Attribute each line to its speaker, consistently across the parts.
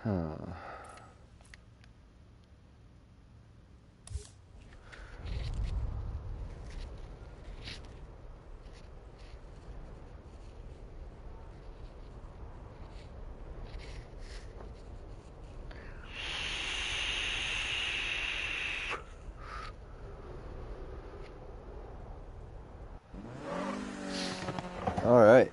Speaker 1: Huh. All right.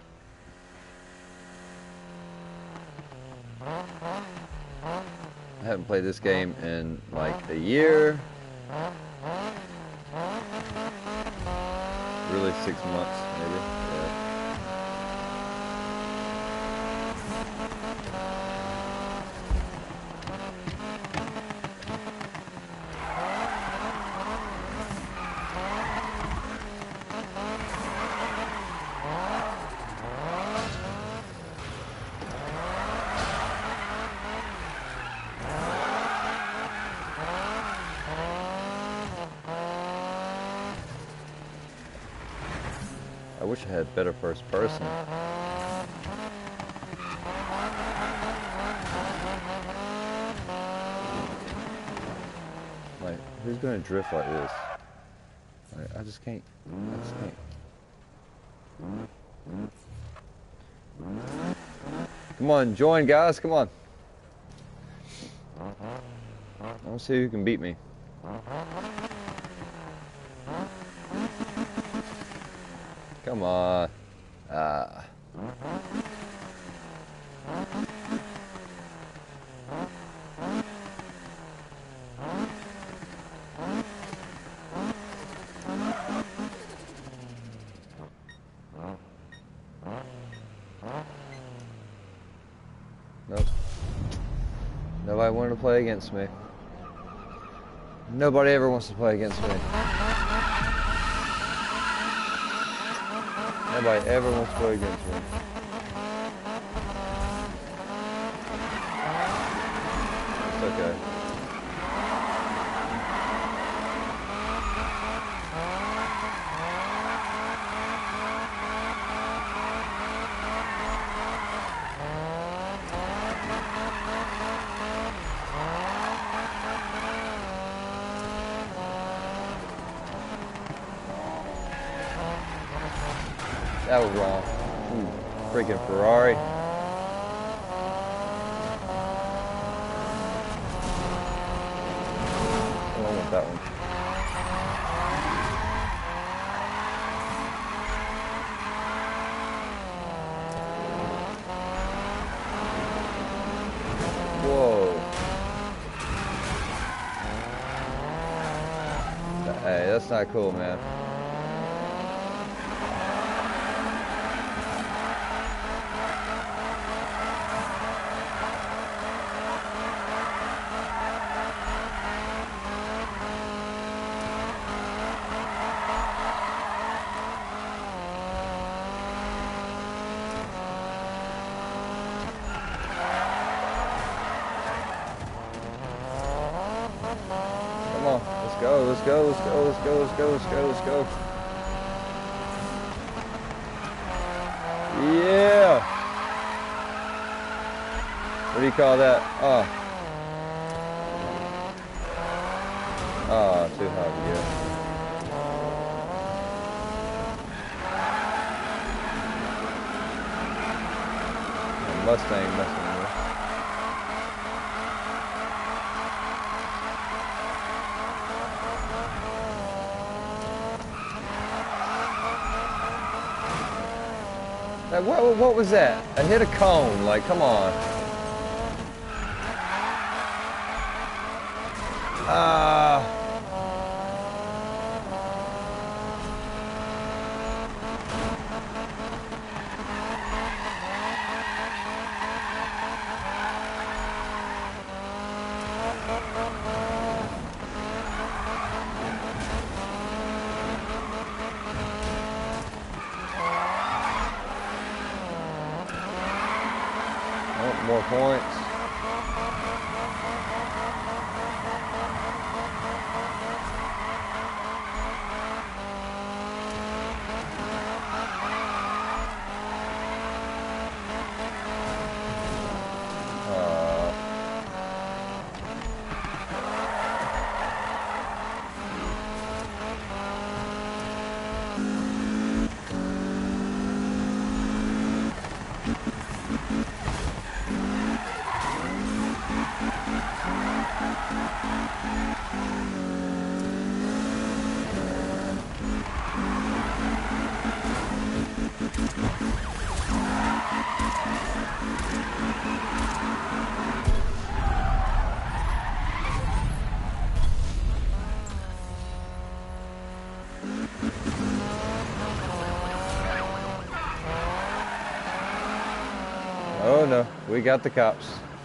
Speaker 1: I haven't played this game in like a year. Really 6 months, maybe. Yeah. I wish I had better first person. Like, who's gonna drift like this? Like, I just can't. Come on, join, guys. Come on. I want to see who can beat me. Come on. Nope. Nobody wanted to play against me. Nobody ever wants to play against me. Nobody ever wants to play against me. It's okay. That was wrong. Ooh, freaking Ferrari. I don't want that one. Whoa. Hey, that's not cool, man. Let's go. Yeah. What do you call that? Too high to get. Mustang messing with me. What was that? I hit a cone, like, come on. More points. Oh no, we got the cops.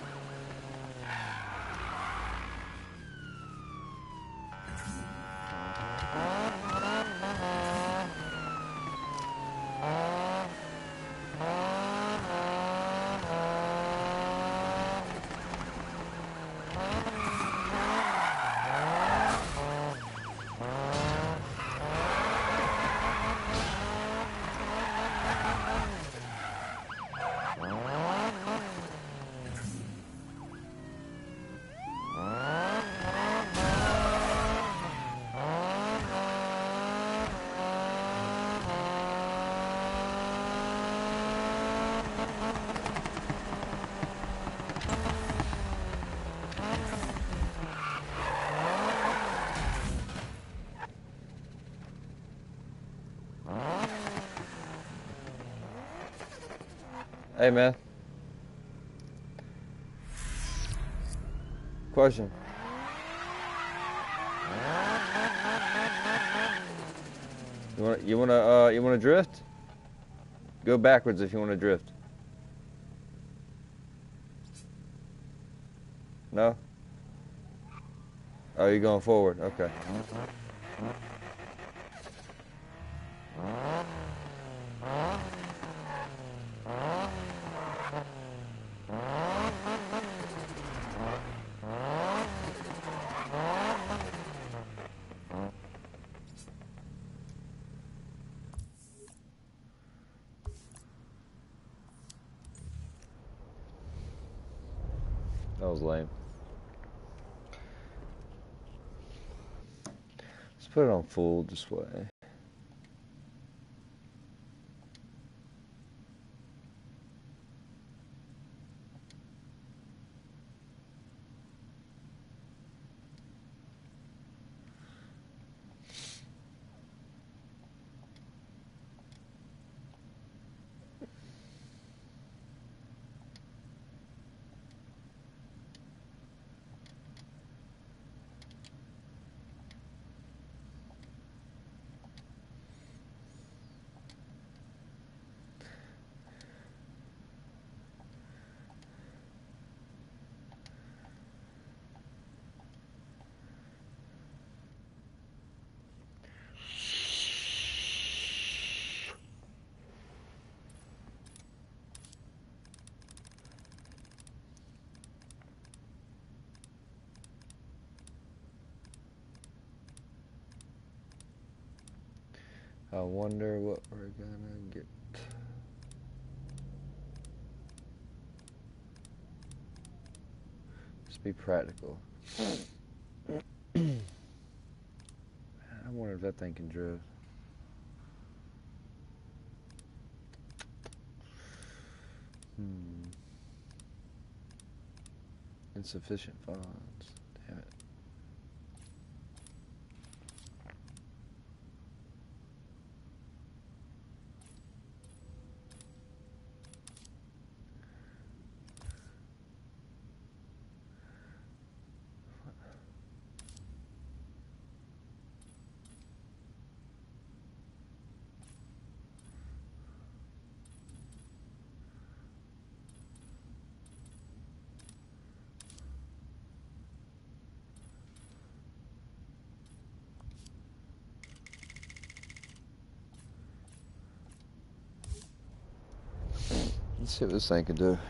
Speaker 1: Hey man, question. You wanna drift? Go backwards if you wanna drift. No? Oh, you're going forward. Okay. That was lame. Let's put it on full display. I wonder what we're gonna get. Let's be practical. I wonder if that thing can drift. Insufficient funds. Damn it. Let's see what this thing can do.